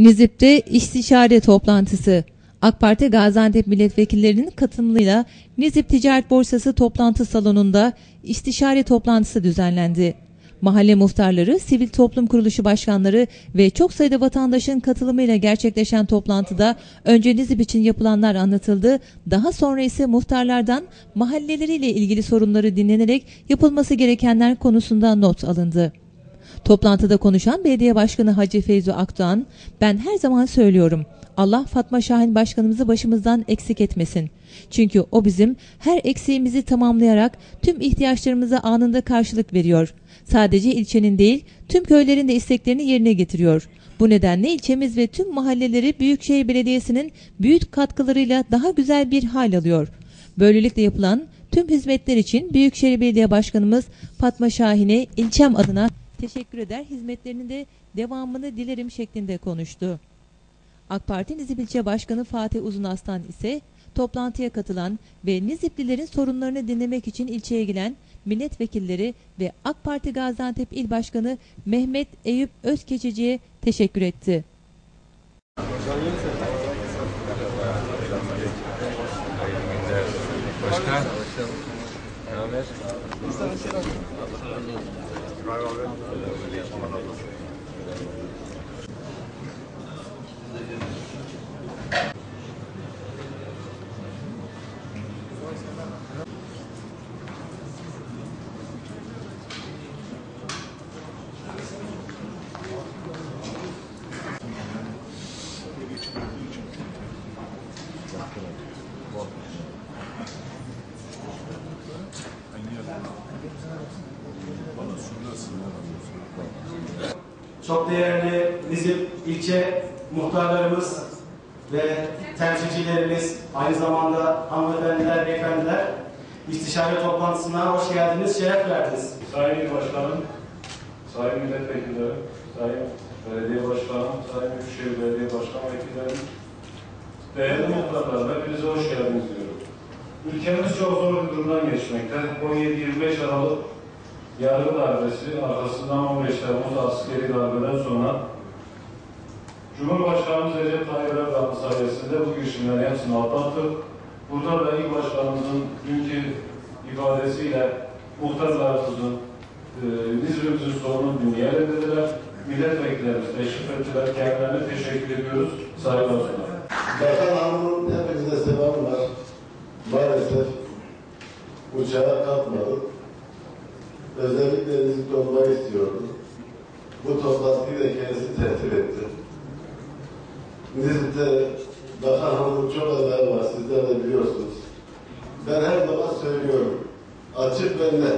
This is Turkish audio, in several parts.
Nizip'te istişare toplantısı. AK Parti Gaziantep milletvekillerinin katılımıyla Nizip Ticaret Borsası toplantı salonunda istişare toplantısı düzenlendi. Mahalle muhtarları, sivil toplum kuruluşu başkanları ve çok sayıda vatandaşın katılımıyla gerçekleşen toplantıda önce Nizip için yapılanlar anlatıldı, daha sonra ise muhtarlardan mahalleleriyle ilgili sorunları dinlenerek yapılması gerekenler konusunda not alındı. Toplantıda konuşan Belediye Başkanı Hacı Feyzo Akdoğan, "Ben her zaman söylüyorum, Allah Fatma Şahin Başkanımızı başımızdan eksik etmesin. Çünkü o bizim her eksiğimizi tamamlayarak tüm ihtiyaçlarımıza anında karşılık veriyor. Sadece ilçenin değil, tüm köylerin de isteklerini yerine getiriyor. Bu nedenle ilçemiz ve tüm mahalleleri Büyükşehir Belediyesi'nin büyük katkılarıyla daha güzel bir hal alıyor. Böylelikle yapılan tüm hizmetler için Büyükşehir Belediye Başkanımız Fatma Şahin'e ilçem adına teşekkür eder, hizmetlerinin de devamını dilerim" şeklinde konuştu. AK Parti Nizip İlçe Başkanı Fatih Uzunaslan ise toplantıya katılan ve Niziplilerin sorunlarını dinlemek için ilçeye gelen milletvekilleri ve AK Parti Gaziantep İl Başkanı Mehmet Eyüp Özkeçici'ye teşekkür etti. Başkan. Çok değerli Nizip ilçe muhtarlarımız ve temsilcilerimiz, aynı zamanda hanımefendiler, beyefendiler, istişare toplantısına hoş geldiniz, şeref verdiniz. Sayın Başkanım, Sayın Milletvekilleri, Sayın Belediye Başkanım, Sayın Büyükşehir Belediye Başkan Vekillerim, değerli muhtarlar, hepinize hoş geldiniz diyorum. Ülkemiz çok zor bir durumdan geçmekte. 17-25 Aralık yargı darbesi, arkasından 15 Temmuz askeri darbeden sonra Cumhurbaşkanımız Recep Tayyip Erdoğan sayesinde bu girişimlerin hepsini atlattık. Burada da ilk başkanımızın dünkü ifadesiyle muhtarlarımızın, Nizip'imizin sorununu dinleyelim dediler. Milletvekillerimiz teşrif ettiler. Kendilerine teşekkür ediyoruz. Saygılar sunarım. Bakan Hanım'ın hepinize selam var. Maalesef uçağa kalkmadık. Özellikle Nizip'te olmayı istiyordum. Bu toplantıyı da kendisi tertip etti. Nizip'te Bakan Hanım'ın çok adayı var, sizler de biliyorsunuz. Ben her zaman söylüyorum, açık ve net.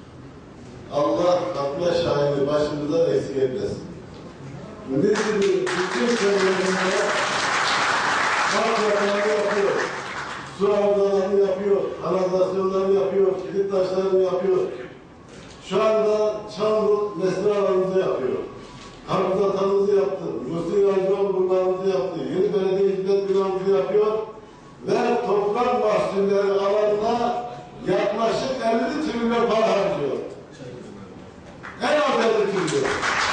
Allah Fatma Şahin'i başımızdan eksik etmesin. Nizip'in bütün köylerinde fabrikalarını yapıyor, su havzalarını yapıyor, kanalizasyonlarını yapıyor, kilit taşlarını yapıyor. Şu anda Çamlık mesire alanımızı yapıyor. Karpuzatımızı yaptı, Musi Yol bunlarımızı yaptı, yeni belediye hizmet binamızı yapıyor ve toplam mahsulleri alanına yaklaşık 50 trilyon para harcıyor. En az 50 trilyon.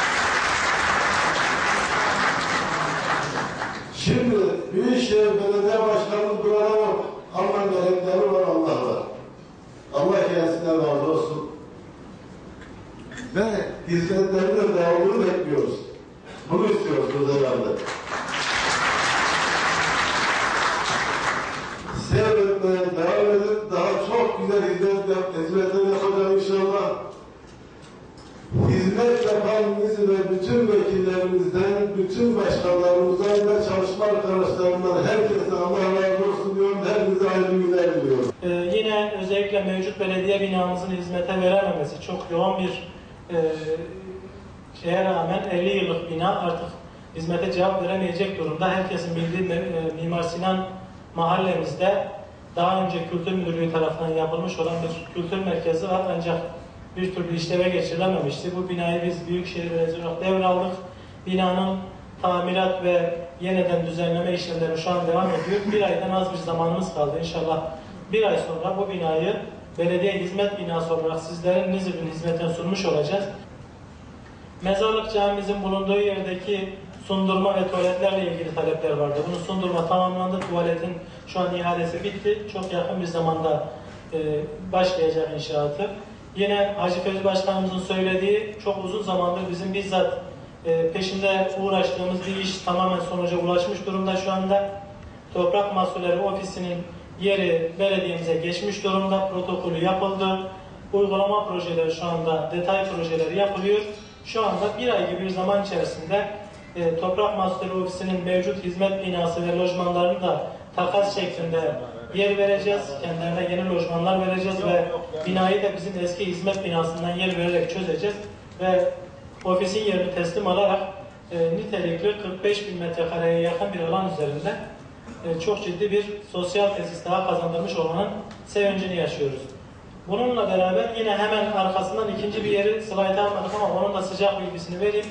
Şimdi Büyükşehir Belediye Başkanımız burada yok. Ama melekleri var, Allah var. Allah kendisinden razı olsun. Ve hizmetlerinde devamını bekliyoruz. Bunu istiyorsunuz herhalde. Seyretmeye devam edip daha çok güzel hizmetler yapacağım inşallah. Hizmet yapan bizi ve bütün vekillerimizden, bütün başkanlarımızdan ve çalışma arkadaşlarımdan herkese Allah razı olsun diyorum. Hepinize hayırlı günler diliyorum. Yine özellikle mevcut belediye binamızın hizmete verememesi çok yoğun bir şeye rağmen 50 yıllık bina artık hizmete cevap veremeyecek durumda. Herkesin bildiği Mimar Sinan mahallemizde daha önce Kültür Müdürlüğü tarafından yapılmış olan bir kültür merkezi var, ancak bir türlü işleve geçirilememişti. Bu binayı biz Büyükşehir Belediyesi olarak devraldık. Binanın tamirat ve yeniden düzenleme işlemleri şu an devam ediyor. Bir aydan az bir zamanımız kaldı. İnşallah bir ay sonra bu binayı belediye hizmet binası olarak sizlerin Nizip'in hizmetine sunmuş olacağız. Mezarlık camimizin bulunduğu yerdeki sundurma ve tuvaletlerle ilgili talepler vardı. Bunun sundurma tamamlandı. Tuvaletin şu an ihalesi bitti. Çok yakın bir zamanda başlayacak inşaatı. Yine Hacı Fevzi Başkanımızın söylediği, çok uzun zamandır bizim bizzat peşinde uğraştığımız bir iş tamamen sonuca ulaşmış durumda şu anda. Toprak Mahsulleri Ofisi'nin yeri belediyemize geçmiş durumda. Protokolü yapıldı. Uygulama projeleri şu anda, detay projeleri yapılıyor. Şu anda bir ay gibi bir zaman içerisinde Toprak Mahsulleri Ofisi'nin mevcut hizmet binası ve lojmanlarını da takas şeklinde yer vereceğiz. Kendilerine yeni lojmanlar vereceğiz ve binayı da bizim eski hizmet binasından yer vererek çözeceğiz. Ve ofisin yerini teslim alarak nitelikli 45 bin metrekareye yakın bir alan üzerinde çok ciddi bir sosyal tesis daha kazandırmış olmanın sevincini yaşıyoruz. Bununla beraber yine hemen arkasından ikinci bir yeri slayta almadık ama onun da sıcak bilgisini vereyim.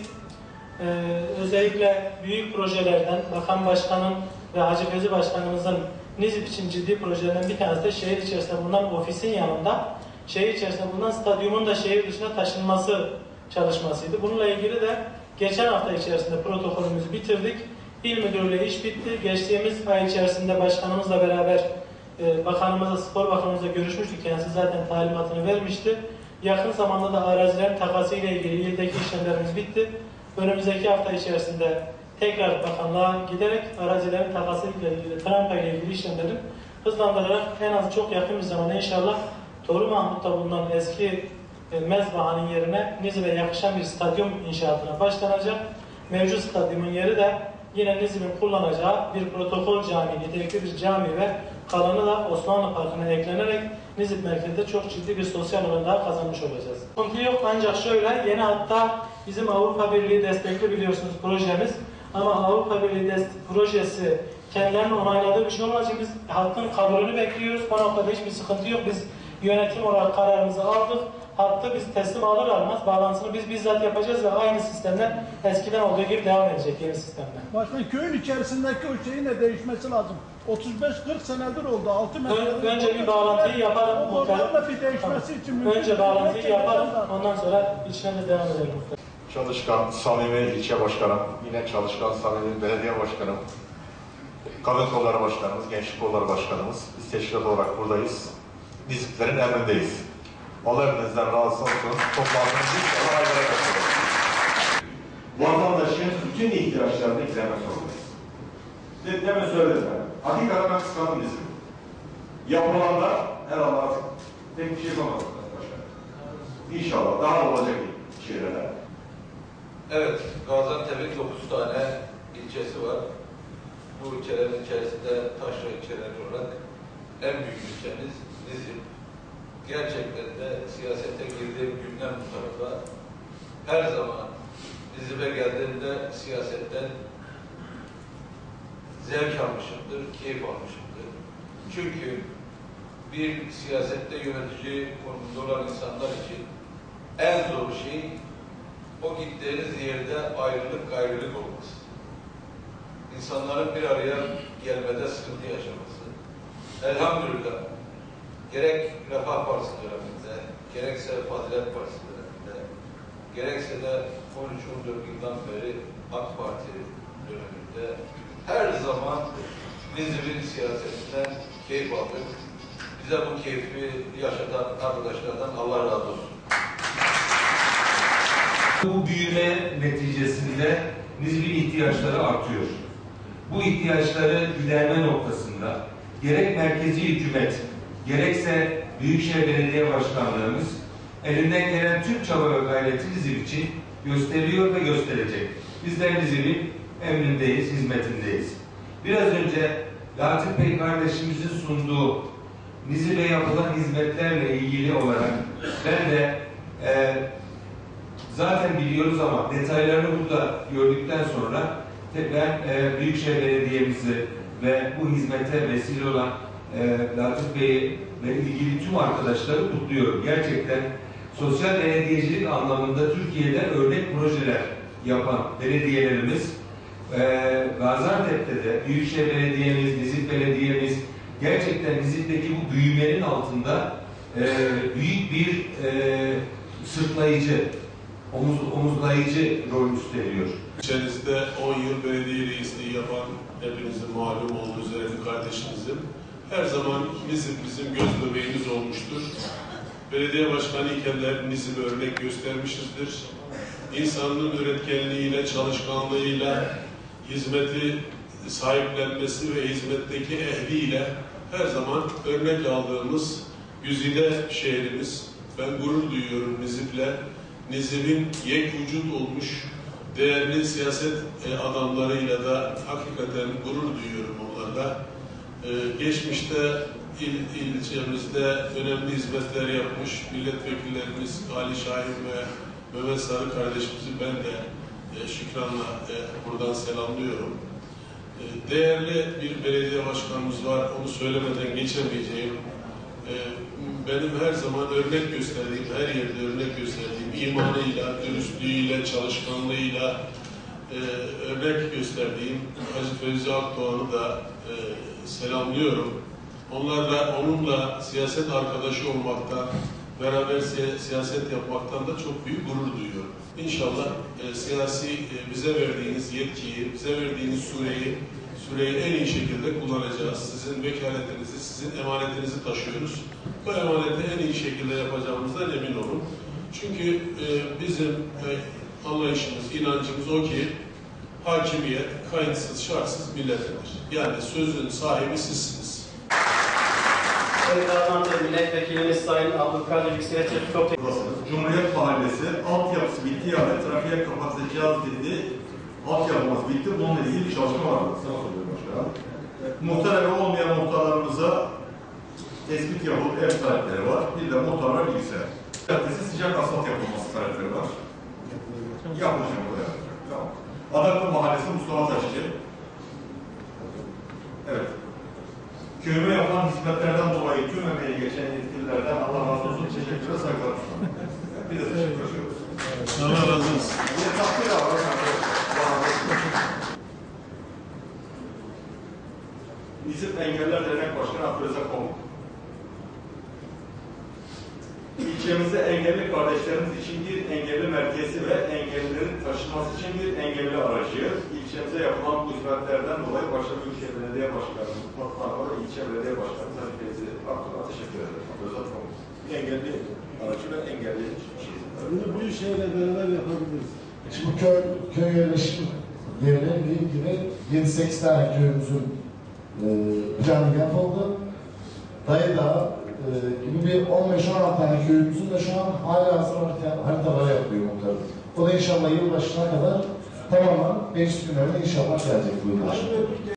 Özellikle büyük projelerden Bakan Başkan'ın ve Hacı Fevzi Başkanımızın Nizip için ciddi projelerinden bir tanesi de şehir içerisinde bulunan ofisin yanında şehir içerisinde bulunan stadyumun da şehir dışına taşınması çalışmasıydı. Bununla ilgili de geçen hafta içerisinde protokolümüzü bitirdik. İl Müdürlüğü iş bitti. Geçtiğimiz ay içerisinde başkanımızla beraber bakanımızla, spor bakanımızla görüşmüştük. Kendisi zaten talimatını vermişti. Yakın zamanda da arazilerin takası ile ilgili ildeki işlemlerimiz bitti. Önümüzdeki hafta içerisinde tekrar bakanlığa giderek arazilerin takası ile ilgili, trampa ile ilgili işlemlerin hızlandırarak en az çok yakın bir zamanda inşallah Toru Mahmut'ta bulunan eski mezbahanın yerine Nizip'e yakışan bir stadyum inşaatına başlanacak. Mevcut stadyumun yeri de yine Nizip'in kullanacağı bir protokol cami, nitelikli bir cami ve kalanı da Osmanlı Parkı'na eklenerek Nizip merkezinde çok ciddi bir sosyal alan daha kazanmış olacağız. Sıkıntı yok ancak şöyle, yeni hatta bizim Avrupa Birliği destekli biliyorsunuz projemiz ama Avrupa Birliği projesi kendilerinin onayladığı bir şey olmadığı için biz hattın kabulünü bekliyoruz. O noktada hiçbir sıkıntı yok. Biz yönetim olarak kararımızı aldık. Hattı biz teslim alır almaz bağlantısını biz bizzat yapacağız ve aynı sistemden eskiden olduğu gibi devam edecek yeni sistemden. Başkan köyün içerisindeki o şeyin de değişmesi lazım. 35-40 senedir oldu. 6 metre. Önce bir bağlantıyı yaparım. Onlarla bir değişmesi için mümkün. Önce bağlantıyı yaparım. Ondan sonra işine de devam edelim. Çalışkan, samimi ilçe başkanım, yine çalışkan, samimi belediye başkanım, kadın kolları başkanımız, gençlik kolları başkanımız, biz teşkilat olarak buradayız. Niziplerin emrindeyiz. Allah hepinizden razı olsun. Toplantımızı inşallah aylara katılıyoruz. Vatandaşın bütün ihtiyaçlarını gidermek zorundayız. Demin söyledim ben. Hakikaten ben kıskandım Nizip'i. Yapılanlar herhalde artık tek bir şey yapamadık başkanım. İnşallah daha olacak şeyler. Evet, Gaziantep'in 9 tane ilçesi var. Bu ilçelerin içerisinde taşra ilçeleri olarak en büyük ilçemiz Nizip. Gerçekten de siyasete girdiğim günden bu tarafa her zaman Nizip'e geldiğimde siyasetten zevk almışımdır, keyif almışımdır. Çünkü bir siyasette yönetici konumunda olan insanlar için en zor şey o gittiğiniz yerde ayrılık gayrılık olması. İnsanların bir araya gelmede sıkıntı yaşaması. Elhamdülillah gerek Refah Partisi döneminde, gerekse Fazilet Partisi döneminde, gerekse de 13-14 yıldan beri AK Parti döneminde her zaman Nizip'in siyasetinden keyif aldık. Bize bu keyfi yaşatan arkadaşlardan Allah razı olsun. Bu büyüme neticesinde Nizip'in ihtiyaçları artıyor. Bu ihtiyaçları giderme noktasında gerek merkezi hükümet, gerekse Büyükşehir Belediye Başkanlığımız elinden gelen tüm çaba ve gayreti Nizip için gösteriyor ve gösterecek. Bizler Nizip'in emrindeyiz, hizmetindeyiz. Biraz önce Latif Bey kardeşimizin sunduğu Nizip'e yapılan hizmetlerle ilgili olarak ben de zaten biliyoruz ama detaylarını burada gördükten sonra ben Büyükşehir Belediye'mizi ve bu hizmete vesile olan Latif Bey'i ve ilgili tüm arkadaşları kutluyorum. Gerçekten sosyal belediyecilik anlamında Türkiye'de örnek projeler yapan belediyelerimiz Gaziantep'te de Büyükşehir Belediye'miz, Nizip Belediye'miz gerçekten Nizip'teki bu büyümenin altında büyük bir sırtlayıcı omuzlayıcı rol üstleniyor. İçerisinde 10 yıl belediye reisliği yapan hepinizin malum olduğu üzere bir kardeşinizim. Her zaman Nizip bizim göz bebeğimiz olmuştur. Belediye başkanı iken de Nizip'e örnek göstermişizdir. İnsanlığın üretkenliğiyle, çalışkanlığıyla, hizmeti sahiplenmesi ve hizmetteki ehliyle her zaman örnek aldığımız güzide şehrimiz. Ben gurur duyuyorum Nizip'le. Nizip'in yek vücut olmuş değerli siyaset adamlarıyla da hakikaten gurur duyuyorum onlarla. Geçmişte ilçemizde önemli hizmetler yapmış milletvekillerimiz Ali Şahin ve Mehmet Sarı kardeşimizi ben de şükranla buradan selamlıyorum. Değerli bir belediye başkanımız var, onu söylemeden geçemeyeceğim. Benim her zaman örnek gösterdiğim, her yerde örnek gösterdiğim imanıyla, dürüstlüğüyle, çalışkanlığıyla örnek gösterdiğim Hacı Fevzi Akdoğan'ı da selamlıyorum. Onunla siyaset arkadaşı olmaktan, beraber siyaset yapmaktan da çok büyük gurur duyuyorum. İnşallah bize verdiğiniz yetkiyi, bize verdiğiniz süreyi en iyi şekilde kullanacağız. Sizin vekaletinizi, sizin emanetinizi taşıyoruz. Bu emaneti en iyi şekilde yapacağımızdan emin olun. Çünkü bizim anlayışımız, inancımız o ki hakimiyet kayıtsız, şartsız milletindir. Yani sözün sahibi sizsiniz. Gaziantep Milletvekilimiz Sayın Abdülkadir Yüksel'e çok teşekkür ederim. Cumhuriyet Mahallesi altyapısı bitti yani trafiğe kapatacağız dedi. Altyapımız bitti. Bununla ilgili bir çalışma var. Sana soruyorum başkanım. Muhtar evi olmayan muhtarlarımıza tespit yapılıp ev sahipleri var. Bir de muhtarlar bilgisayar. Caddesi sıcak asfalt yapılması talepleri var. Yapılacak bu da. Tamam. Adaklı Mahallesi Mustafa Taşçı. Evet. Köyüme yapılan hizmetlerden dolayı tüm emeği geçen yetkililerden Allah razı olsun. Teşekkürler, saygılar. Bir de teşekkür ediyoruz. Allah razı olsun. Bir de takdir var. Nizip Engeller Dernek Başkanı Abdülrezzak Komuk. İlçemizde engelli kardeşlerimiz için bir engelli merkezi ve engellilerin taşınması için bir engelli aracı. İlçemize yapılan bu hizmetlerden dolayı başta Büyükşehir Belediye Başkanımız, Patman'a ve ilçe belediye başkanımız Hacı Akdoğan'a teşekkür ederim. Abdülrezzak Komuk. Engelli aracı ve engelli şey. Bunu bu şeyle beraber yapabiliriz. Şimdi köy yerleşim yerine dediğim gibi 7-8 tane köyümüzün planı yapıldı. Dayıdağ gibi bir 15-16 tane köyümüzün de şu an hala hazır haritaları yapılıyor muhtarım. O da inşallah yılbaşına kadar tamamen 5 günlerde inşallah gelecek bu yılbaşı.